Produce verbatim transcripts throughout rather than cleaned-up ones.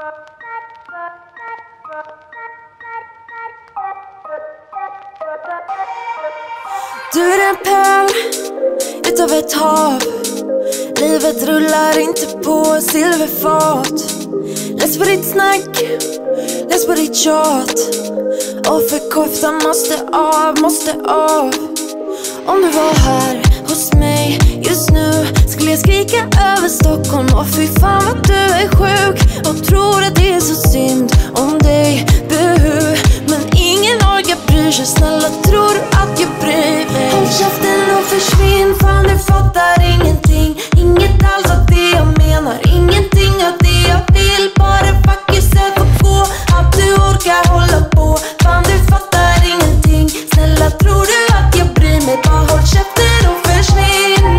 Du är en pöl utav ett hav. Livet rullar inte på silverfat. Läs på ditt snack, läs på ditt tjat. Och för koftan måste av, måste av. Om du var här hos mig just nu skulle jag skrika över Stockholm. Och fy fan vad du är sjuk och tror att det är så synd om dig, buhu. Men ingen orkar bryr sig, snälla tror du att jag bryr mig? Håll käften och försvinn, fan du fattar ingenting. Inget alls av det jag menar, ingenting av det jag vill. Bara fuck yourself och gå, att du orkar hålla på. Fan du fattar ingenting, snälla tror du att jag bryr mig? Bara håll käften och försvinn.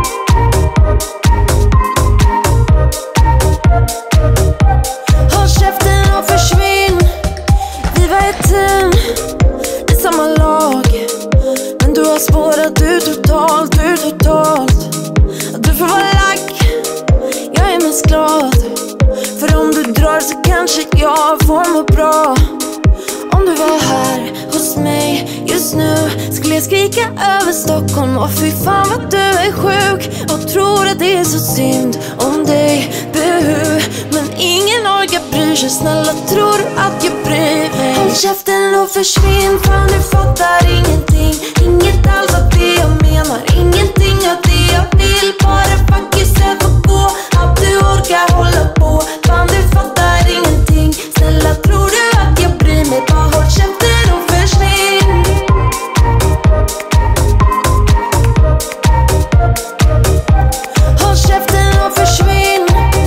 Håll käften och försvinn. Vi var ett team i samma lag, men du har spårat ut totalt, ut totalt. Du får vara lack, jag är mest glad. För om du drar så kanske jag får må bra. Om du var här hos mig just nu skulle jag skrika över Stockholm. Och fy fan vad du är sjuk och tror att det är så synd om dig, buhu. Men ingen orkar bryr sig, snälla tror du att jag bryr mig? Håll käften och försvinn, fan du fattar ingenting. Inget alls av det jag menar, ingenting av det jag vill. Bara fuck yourself och gå, att du orkar hålla på. Fan du fattar ingenting, snälla tror du att jag bryr mig? Bara håll käften och försvinn. Håll käften och försvinn.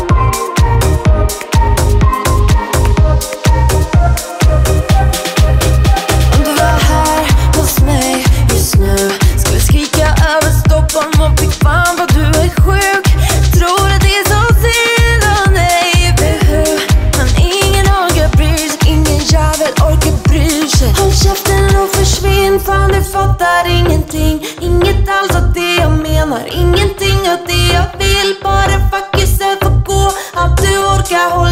Om du var här hos mig just nu skulle skrika över Stockholm. Och fy fan vad du är sjuk, tror att det är så synd om dig, buhu. Men ingen orkar bry sig, ingen jävel orkar bry sig. Håll käften och försvinn, fan du fattar ingenting. Inget alls av det jag menar, ingenting av det jag vill. Bara fuck yourself och gå, att du orkar hålla